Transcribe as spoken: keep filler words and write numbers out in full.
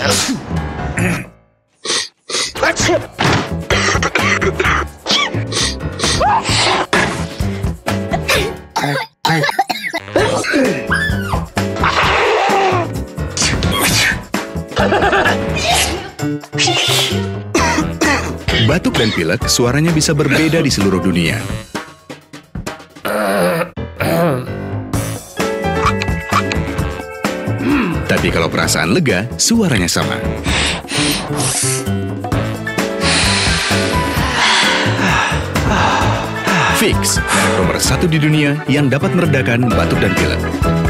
Batuk dan pilek suaranya bisa berbeda di seluruh dunia. Tapi kalau perasaan lega, suaranya sama. Vicks, merek nomor satu di dunia yang dapat meredakan batuk dan pilek.